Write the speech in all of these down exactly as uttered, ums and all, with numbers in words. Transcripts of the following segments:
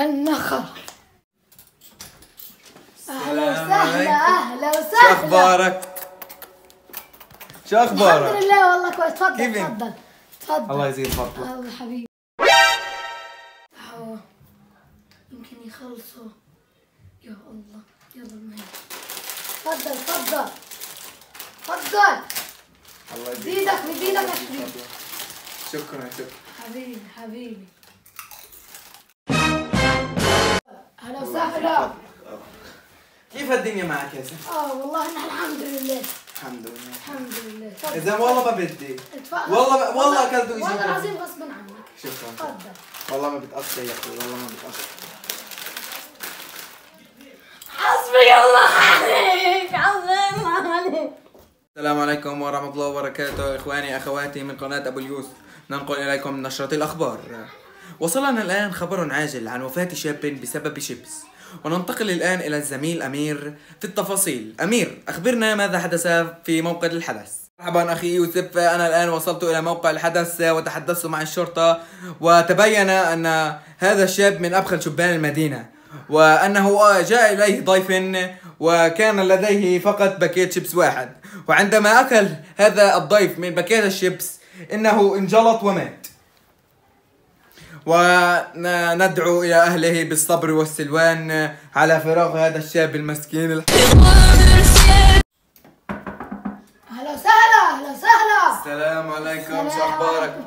كالنخر. اهلا وسهلا اهلا وسهلا. شو اخبارك؟ شو اخبارك؟ الحمد لله والله كويس. تفضل كيفك؟ تفضل تفضل. الله يزيد فضلك. الله حبيبي. هو يمكن يخلصوا. يا الله يلا المهم. تفضل تفضل تفضل. الله يزيد زيدك بزيدك يا حبيبي. شكرا شكرا حبيبي حبيبي. اهلا وسهلا. كيف الدنيا معك يا زلمه؟ اه والله احنا الحمد لله. الحمد لله. الحمد لله. يا زلمه والله ما بدي. اتفضل. والله ب... والله اكلت وجهي. والله العظيم غصبا عنك. شكرا. تفضل. والله ما بتقصر يا اخوي، والله ما بتقصر. حسبي الله عليك حسبي الله عليك. السلام عليكم ورحمة الله وبركاته إخواني أخواتي من قناة أبو اليوس. ننقل إليكم نشرة الأخبار. وصلنا الآن خبر عاجل عن وفاة شاب بسبب شيبس، وننتقل الآن إلى الزميل أمير في التفاصيل. أمير، أخبرنا ماذا حدث في موقع الحدث. مرحبا أخي يوسف، أنا الآن وصلت إلى موقع الحدث وتحدثت مع الشرطة، وتبين أن هذا الشاب من أبخل شبان المدينة، وأنه جاء إليه ضيف وكان لديه فقط باكيت شيبس واحد، وعندما أكل هذا الضيف من باكيت الشيبس إنه انجلط ومات. وندعو إلى أهله بالصبر والسلوان على فراق هذا الشاب المسكين. أهلا وسهلا أهلا وسهلا. السلام عليكم، شو السلام أخبارك؟ عليكم.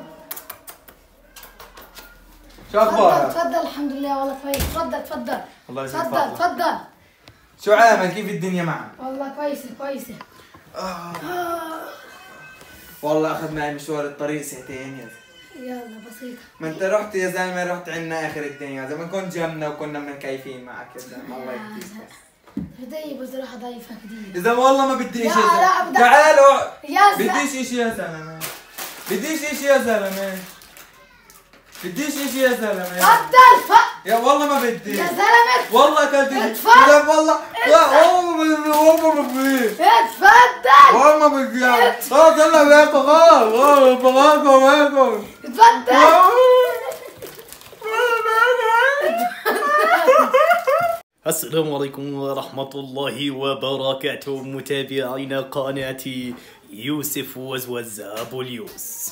شو أخبارك؟ تفضل تفضل. الحمد لله والله كويس. تفضل تفضل. الله يسعدك. تفضل تفضل. شو عامل؟ كيف الدنيا معك؟ والله كويسة كويسة. آه. والله أخذ معي مشوار الطريق ساعتين يا زلمة. يلا بسيطة. ما انت رحت يا زلمه، رحت عنا اخر الدنيا يا زلمه، كنت جنبنا وكنا مكيفين معك يا زلمه. الله يهديك. بدي بصراحة ضيفة جديدة. يا زلمه والله ما بديش يا لا، لا، زلمه. بدك- تعالوا. يا زلمة. بديش اشي يا زلمه. بديش اشي يا زلمه. بديش اشي يا زلمه. تفضل ف- يا والله ما بدي. يا زلمة. والله اكلت اتفضل. يا زلمه والله. لا والله ما بدي، والله ما بدي. اتفضل. والله ما بدي. خلاص يلا باكل، خلاص خلاص باكل باكل. اتفضل. السلام عليكم ورحمة الله وبركاته متابعين قناة يوسف وزوز أبو اليوس.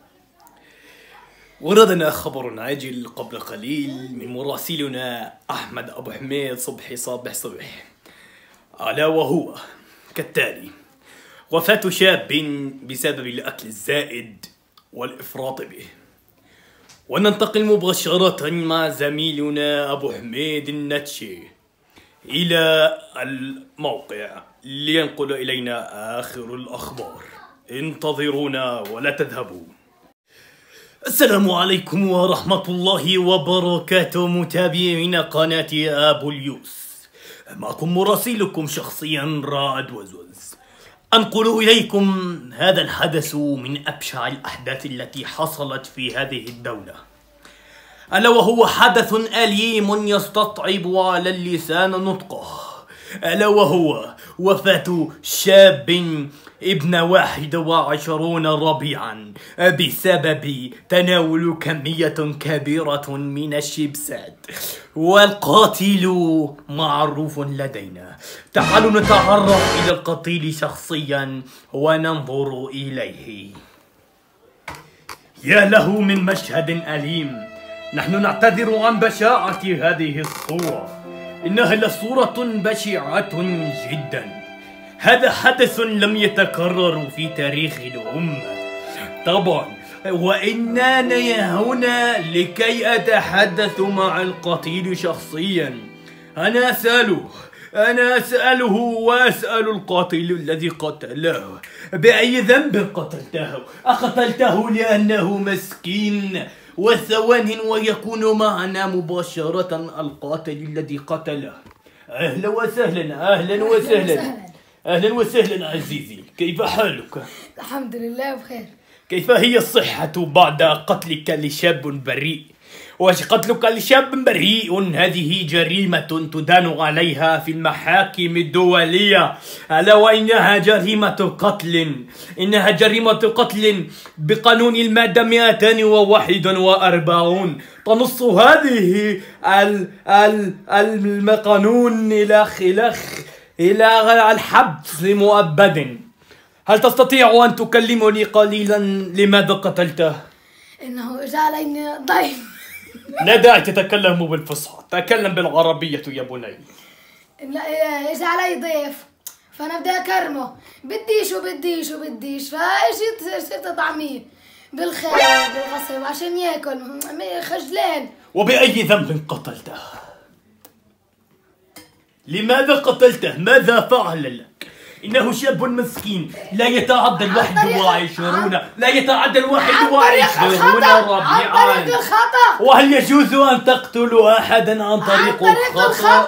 وردنا خبر عاجل قبل قليل من مراسلنا أحمد أبو حميد صبحي صبح صبح، ألا وهو كالتالي: وفاة شاب بسبب الأكل الزائد والإفراط به. وننتقل مباشرة مع زميلنا أبو حميد النتشي إلى الموقع لينقل إلينا آخر الأخبار. انتظرونا ولا تذهبوا. السلام عليكم ورحمة الله وبركاته متابعين قناة أبو اليوس، معكم مراسلكم شخصيا رائد وزوز. أنقل إليكم هذا الحدث من أبشع الأحداث التي حصلت في هذه الدولة، ألا وهو حدث أليم يستطعب على اللسان نطقه، ألا وهو وفاة شاب ابن واحد وعشرون ربيعا بسبب تناول كمية كبيرة من الشيبسات، والقاتل معروف لدينا. تعالوا نتعرف إلى القتيل شخصيا وننظر إليه. يا له من مشهد أليم. نحن نعتذر عن بشاعة هذه الصورة، إنها لصورة بشعة جدا. هذا حدث لم يتكرر في تاريخ الأمة طبعا، وإنني هنا لكي أتحدث مع القتيل شخصيا. أنا أسأله أنا أسأله وأسأل القاتل الذي قتله: بأي ذنب قتلته؟ أقتلته لأنه مسكين؟ وثوان ويكون معنا مباشرة القاتل الذي قتله. أهلا وسهلا أهلا وسهلا أهلا وسهلا عزيزي، كيف حالك؟ الحمد لله بخير. كيف هي الصحة بعد قتلك لشاب بريء وقتلك لشاب بريء هذه جريمة تدان عليها في المحاكم الدولية، ألا وإنها جريمة قتل، إنها جريمة قتل بقانون المادة مئتين وواحد وأربعين. تنص هذه ال ال القانون إلى إلى إلى الحبس مؤبد. هل تستطيع أن تكلمني قليلا لماذا قتلته؟ إنه إجا علي ضيف. لا داعي تتكلم بالفصحى، تكلم بالعربية يا بني. لا إجا علي ضيف فأنا بدي أكرمه، بديش وبديش وبديش، فإجيت صرت أطعميه بالخير بالغصب عشان ياكل خجلان. وبأي ذنب قتلته؟ لماذا قتلته؟ ماذا فعل لك؟ إنه شاب مسكين لا يتعدى الواحد وعشرون لا يتعدى الواحد وعشرون ربيعا. عن طريق الخطأ. وهل يجوز أن تقتلوا أحدا عن طريق, عن طريق الخطأ؟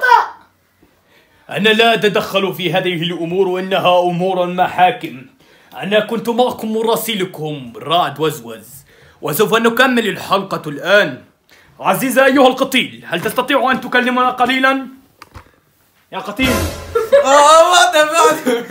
أنا لا أتدخل في هذه الأمور وإنها أمور المحاكم. أنا كنت معكم مراسلكم رعد وزوز، وسوف نكمل الحلقة الآن. عزيز أيها القتيل، هل تستطيع أن تكلمنا قليلا؟ يا قتيل. الله تبارك.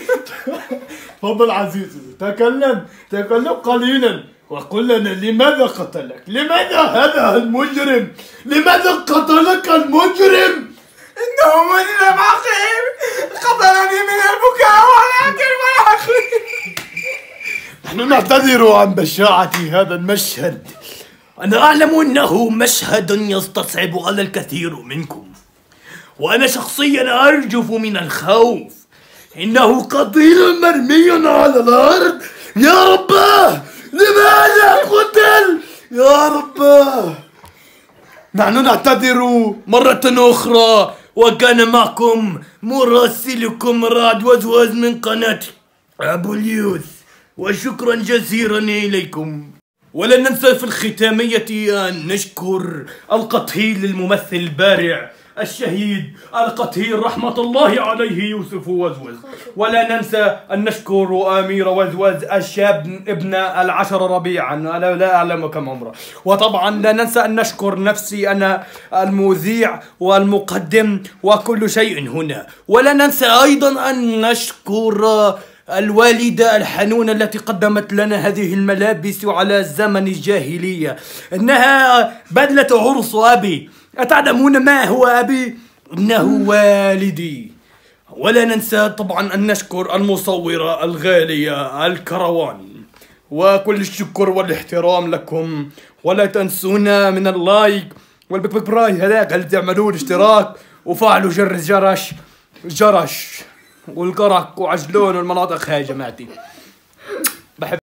تفضل عزيزي، تكلم تكلم قليلا وقل لنا لماذا قتلك؟ لماذا هذا المجرم؟ لماذا قتلك المجرم؟ إنه مجرم عقيم قتلني من البكاء ولكن من عقيم. نحن نعتذر عن بشاعة هذا المشهد. أنا أعلم أنه مشهد يستصعب على الكثير منكم، وأنا شخصيا أرجف من الخوف. إنه قتيل مرمي على الأرض. يا رباه لماذا قتل؟ يا رباه. نحن نعتذر مرة أخرى، وكان معكم مراسلكم رعد وزوز من قناة أبو اليوث، وشكرا جزيلا إليكم. ولن ننسى في الختامية أن نشكر القتيل الممثل البارع الشهيد القتيل رحمة الله عليه يوسف وزوز. ولا ننسى أن نشكر أمير وزوز الشاب ابن العشر ربيعا، أنا لا أعلم كم عمره. وطبعا لا ننسى أن نشكر نفسي أنا المذيع والمقدم وكل شيء هنا. ولا ننسى أيضا أن نشكر الوالدة الحنونة التي قدمت لنا هذه الملابس على زمن الجاهلية، إنها بدلة عرس أبي. أتعلمون ما هو أبي؟ إنه والدي. ولا ننسى طبعا أن نشكر المصورة الغالية الكروان، وكل الشكر والاحترام لكم. ولا تنسونا من اللايك والبك بك براي هذاك اللي تعملون اشتراك وفعلوا جر الجرش جرش والقرق وعجلون والمناطق هاي جماعتي. بحب